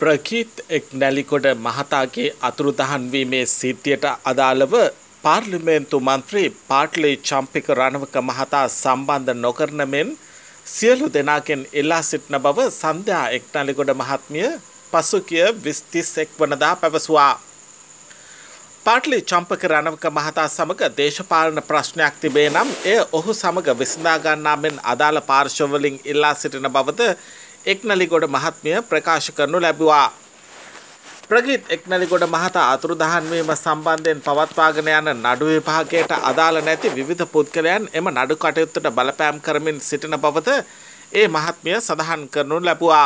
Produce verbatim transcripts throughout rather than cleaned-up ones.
ප්‍රකීත් එක්නැලිගොඩ මහතාගේ අතුරුදහන් වීමේ සිද්ධියට අදාළව පාර්ලිමේන්තු මන්ත්‍රී පාටලි චම්පික රණවක මහතා සම්බන්ධ නොකරන මෙන් සියලු දෙනාගෙන් ඉල්ලා සිටින බව සන්ධ්‍යා එක්නැලිගොඩ මහත්මිය පසුගිය විසිතිස් එක් වනදා පැවසුවා. පාටලි චම්පික රණවක මහතා සමග දේශපාලන ප්‍රශ්නයක් තිබේ නම් එය ඔහු සමග විසඳා ගන්නා මෙන් අදාළ පාර්ශවවලින් ඉල්ලා සිටින බවද eknaligoda මහත්මිය ප්‍රකාශ කරනු ලැබුවා. ප්‍රගීත් eknaligoda මහතා අතුරුදහන් වීම සම්බන්ධයෙන් පවත්වාගෙන යන නඩු විභාගයට අදාළ නැති විවිධ පුද්ගලයන් එම නඩු කටයුත්තට බලපෑම් කරමින් සිටින බවද ඒ මහත්මිය සඳහන් කරනු ලැබුවා.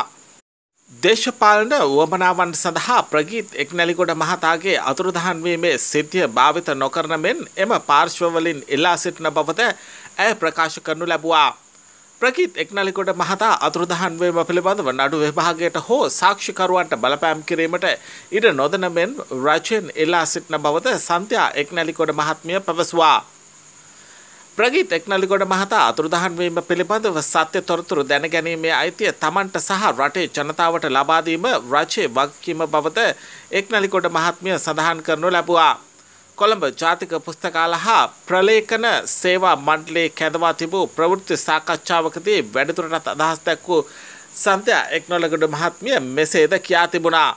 දේශපාලන උවමනාවන් සඳහා ප්‍රගීත් eknaligoda මහතාගේ අතුරුදහන් වීමේ සිද්ධිය භාවිත නොකරන මෙන් එම පාර්ශවවලින් ඉල්ලා සිටින බවද ඇය ප්‍රකාශ කරනු ලැබුවා. ප්‍රකීත් eknaligoda මහතා අතුරුදහන් වීම පිළිබඳව නඩු විභාගයට හෝ සාක්ෂිකරුවන්ට බලපෑම් කිරීමට ඉඩ නොදෙන මෙන් රජයෙන් ඉල්ලා සිටින බවද සන්ධ්‍යා eknaligoda මහත්මිය පැවසුවා. ප්‍රගීත් eknaligoda මහතා අතුරුදහන් වීම පිළිබඳව සත්‍ය තොරතුරු දැනගැනීමේ අයිතිය තමන්ට සහ රටේ ජනතාවට ලබා දීම රජයේ වගකීම බවද eknaligoda මහත්මිය සඳහන් කරනු ලැබුවා. කොළඹ ජාතික පුස්තකාල හා ප්‍රලේඛන සේවා මණ්ඩලයේ කැඳවා තිබූ ප්‍රවෘත්ති සාකච්ඡාවකදී වැඩිදුරටත් අදහස් දැක්වූ සන්ධ්‍යා eknaligoda මහත්මිය මෙසේද කියා තිබුණා.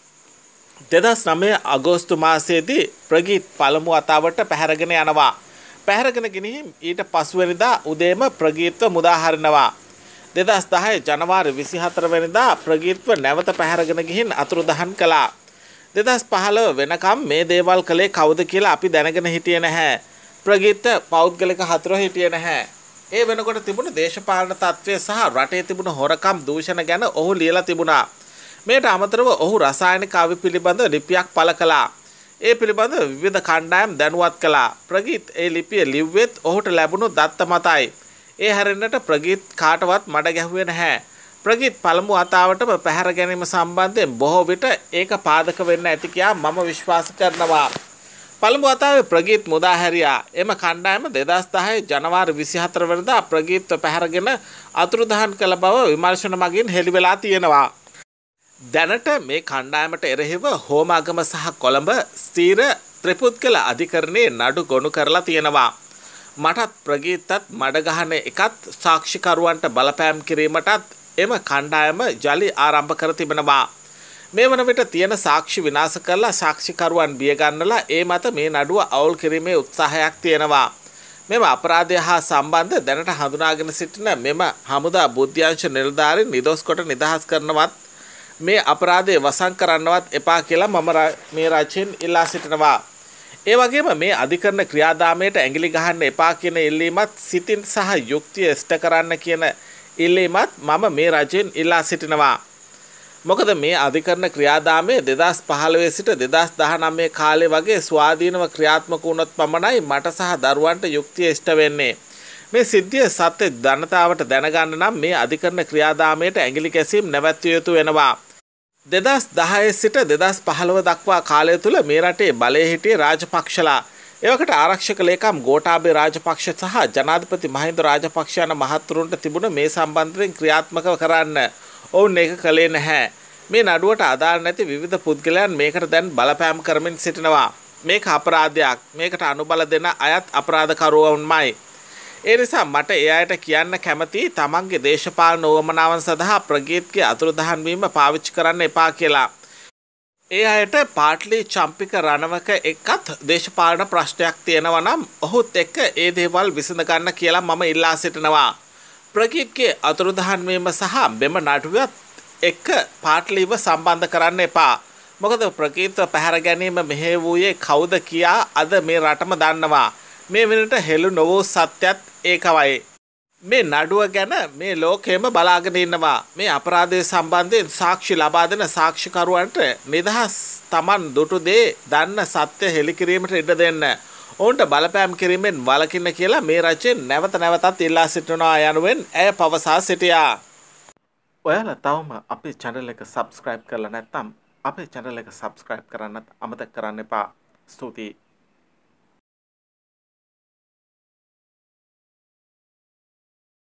දෙදහස් නවය අගෝස්තු මාසයේදී ප්‍රගීත් පළමු වතාවට පැහැරගෙන යනවා. පැහැරගෙන ගෙනීම ඊට පසුවෙනිදා උදේම ප්‍රගීත්ව මුදා හරිනවා. දෙදහස් දහය ජනවාරි විසිහතර වෙනිදා ප්‍රගීත්ව නැවත පැහැරගෙන ගිහින් අතුරුදහන් කළා. දෙදහස් පහළොව වෙනකම් මේ දේවල් කළේ කවුද කියලා අපි දැනගෙන හිටියේ නැහැ. ප්‍රගීත් පෞද්ගලික හතුරු හිටියේ නැහැ. ඒ වෙනකොට තිබුණු දේශපාලන තත්ත්වය සහ රටේ තිබුණු හොරකම් දූෂණ ගැන ඔහු ලියලා තිබුණා. මේට අමතරව ඔහු රසායනික අවි පිළිබඳ ලිපියක් පළ කළා. ඒ පිළිබඳ විවිධ කණ්ඩායම් දැනුවත් කළා. ප්‍රගීත් ඒ ලිපිය ලිව්වෙත් ඔහුට ලැබුණු දත්ත මතයි. ඒ හැරෙන්නට ප්‍රගීත් කාටවත් මඩ ගැහුවේ නැහැ. ප්‍රගීත් පළමු වතාවටම පැහැර ගැනීම සම්බන්ධයෙන් බොහෝ විට ඒක පාදක වෙන්න ඇති කියා මම විශ්වාස කරනවා. පළමු වතාවේ ප්‍රගීත් මුදා හැරියා. එම කණ්ඩායම දෙදහස් දහය ජනවාරි විසිහතර වෙනිදා ප්‍රගීත්ව පැහැරගෙන අතුරුදහන් කළ බව විමර්ශන මගින් හෙළි වෙලා තියෙනවා. දැනට මේ කණ්ඩායමට එරෙහිව හෝමාගම සහ කොළඹ ස්ථීර ත්‍රිපුද්ගල අධිකරණයේ නඩු ගොනු කරලා තියෙනවා. මටත් ප්‍රගීතත් මඩ ගහන එකත් සාක්ෂිකරුවන්ට බලපෑම් කිරීමටත් එම කණ්ඩායම ජලි ආරම්භ කර තිබෙනවා. මේ වන විට තියෙන සාක්ෂි විනාශ කරලා සාක්ෂිකරුවන් බිය ගන්නලා ඒ මත මේ නඩුව අවුල් කිරීමේ උත්සාහයක් තියෙනවා. මෙම අපරාධය හා සම්බන්ධ දැනට හඳුනාගෙන සිටින මෙම හමුදා බුද්ධ්‍යංශ නිලධාරීන් නිදොස් කොට නිදහස් කරනවත් මේ අපරාධය වසන් කරන්නවත් එපා කියලා මම මේ රජයෙන් ඉල්ලා සිටිනවා. ඒ වගේම මේ අධිකරණ ක්‍රියාදාමයට ඇඟිලි ගහන්න එපා කියන ඉල්ලීමත් සිතින් සහ යුක්තිය ඉෂ්ට කරන්න කියන ඉල්ලීමත් මම මේ රජයෙන් ඉල්ලා සිටිනවා. මොකද මේ අධිකරණ ක්‍රියාදාමයේ දෙදහස් පහළොව සිට දෙදහස් දහනවය කාලේ වගේ ස්වාධීනව ක්‍රියාත්මක වුණොත් පමණයි මට සහ දරුවන්ට යුක්තිය ඉෂ්ට වෙන්නේ. මේ සිද්ධිය සත්‍ය ජනතාවට දැනගන්න නම් මේ අධිකරණ ක්‍රියාදාමයට ඇඟිලි කැසීම් නැවැත්විය යුතු වෙනවා. දෙදහස් දහය සිට දෙදහස් පහළොව දක්වා කාලය තුල මේ රටේ බලයේ හිටියේ රාජපක්ෂලා. එවකට ආරක්ෂක ලේකම් ගෝඨාභය රාජපක්ෂ සහ ජනාධිපති මහින්ද රාජපක්ෂ යන මහතුරුන්ට තිබුණ මේ සම්බන්ධයෙන් ක්‍රියාත්මක කරන්න ඔවුන් ඒක කළේ නැහැ. මේ නඩුවට අදාළ නැති විවිධ පුද්ගලයන් මේකට දැන් බලපෑම් කරමින් සිටිනවා. මේක අපරාධයක්. මේකට අනුබල දෙන අයත් අපරාධකරුවන්මයි. ඒ නිසා මට ඒ අයට කියන්න කැමති තමන්ගේ දේශපාලන උවමනාවන් සඳහා ප්‍රගීත්ගේ අතුරුදහන් වීම පාවිච්චි කරන්න එපා කියලා. ඒ අයට පාටලි චම්පික රණවක එක්කත් දේශපාලන ප්‍රශ්නයක් තියෙනවා නම් ඔහුත් එක්ක ඒ දේවල් විසඳ ගන්න කියලා මම ඉල්ලා සිටිනවා. ප්‍රගීත්ගේ අතුරුදහන් වීම සහ මෙම නඩුවත් එක්ක පාටලිව සම්බන්ධ කරන්න එපා. මොකද ප්‍රගීත්ව පැහැර ගැනීම මෙහෙයවුවේ කවුද කියා අද මේ රටම දන්නවා. මේ වෙනට හෙළු නොවූ සත්‍යත් ඒකවයි. මේ නඩුව ගැන මේ ලෝකෙම බලාගෙන ඉන්නවා. මේ අපරාධය සම්බන්ධයෙන් සාක්ෂි ලබා දෙන සාක්ෂිකරුවන්ට නිදහස් තමන් දුටු දේ දන්න සත්‍ය හෙළි කිරීමට ඉඩ දෙන්න. ඔවුන්ට බලපෑම් කිරීමෙන් වළකින්න කියලා මේ රජයෙන් නැවත නැවතත් ඉල්ලා සිටිනවා යනුවෙන් ඇය පවසා සිටියා. ඔයාලා තවම අපේ channel එක subscribe කරලා නැත්නම් අපේ channel එක subscribe කරන්නත් අමතක කරන්න එපා. ස්තුතියි.